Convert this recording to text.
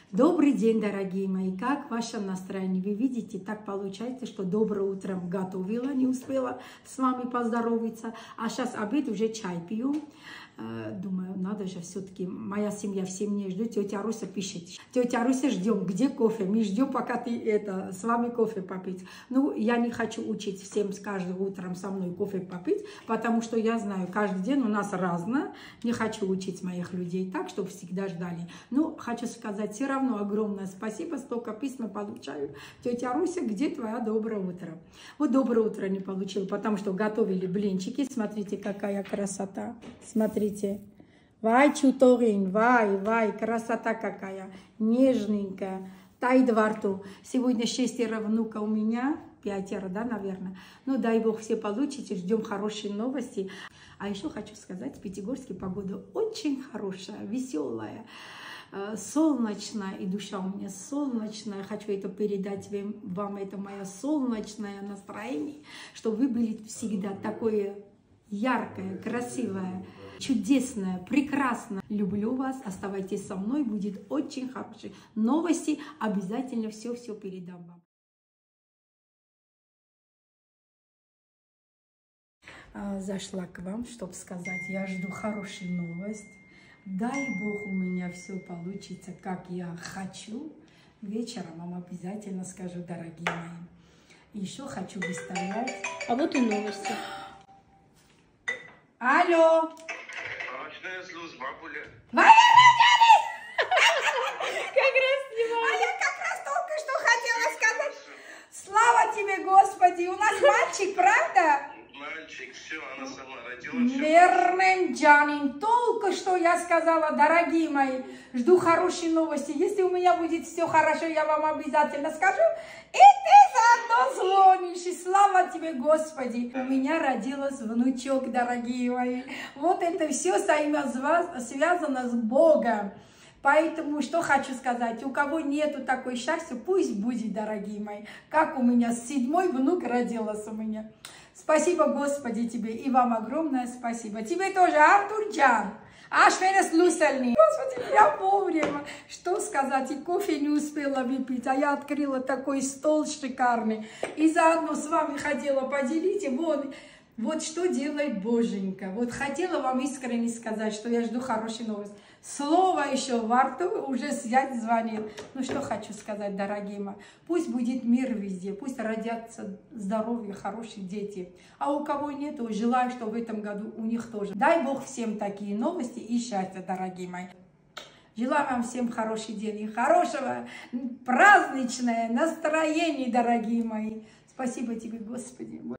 Добрый день, дорогие мои! Как ваше настроение? Вы видите, так получается, что доброе утро готовила, не успела с вами поздороваться. А сейчас обед, уже чай пью. Думаю, надо же все-таки, моя семья все меня ждет. Тетя Руся пишет: тетя Руся, ждем, где кофе? Мы ждем, пока ты с вами кофе попить. Ну, я не хочу учить всем с каждым утром со мной кофе попить, потому что я знаю, каждый день у нас разное. Не хочу учить моих людей так, чтобы всегда ждали. Ну, хочу сказать, все равно огромное спасибо, столько письма получаю. Тетя Руся, где твое доброе утро? Вот доброе утро не получила, потому что готовили блинчики. Смотрите, какая красота. Смотрите. Вай, чуторин, вай, красота какая. Нежненькая. Тает во рту. Сегодня 6 внука у меня. 5, да, наверное. Ну, дай Бог, все получите. Ждем хорошие новости. А еще хочу сказать, в Пятигорске погода очень хорошая, веселая, солнечная, и душа у меня солнечная. Хочу это передать вам, это мое солнечное настроение, чтобы вы были всегда такое яркое, красивое, чудесное, прекрасное. Люблю вас, оставайтесь со мной, будет очень хорошие новости. Обязательно все передам вам. Зашла к вам, чтобы сказать, я жду хорошую новость. Дай Бог, у меня все получится, как я хочу. Вечером вам обязательно скажу, дорогие мои. Еще хочу выставлять. А вот и новости. Алло! Ночная служба, бабуля. Как раз снимала. А я как раз только что хотела сказать. Слава тебе, Господи! У нас мальчик, правда? Мальчик, все, она сама родила. Верным Джанин. Только что я сказала, дорогие мои, жду хорошие новости. Если у меня будет все хорошо, я вам обязательно скажу. И ты заодно звонишь. И слава тебе, Господи. У меня родился внучок, дорогие мои. Вот это все связано с Богом. Поэтому, что хочу сказать, у кого нету такой счастья, пусть будет, дорогие мои. Как у меня 7-й внук родился у меня. Спасибо, Господи, тебе, и вам огромное спасибо. Тебе тоже, Артур Джан. Ашфенес Лусельни. Господи, я вовремя. Что сказать, и кофе не успела выпить, а я открыла такой стол шикарный. И заодно с вами хотела поделить. Вот что делает Боженька. Вот хотела вам искренне сказать, что я жду хорошей новости. Слово еще во рту, уже связь звонит. Ну что хочу сказать, дорогие мои. Пусть будет мир везде, пусть родятся здоровые, хорошие дети. А у кого нету, желаю, что в этом году у них тоже. Дай Бог всем такие новости и счастья, дорогие мои. Желаю вам всем хороший день и хорошего праздничного настроения, дорогие мои. Спасибо тебе, Господи.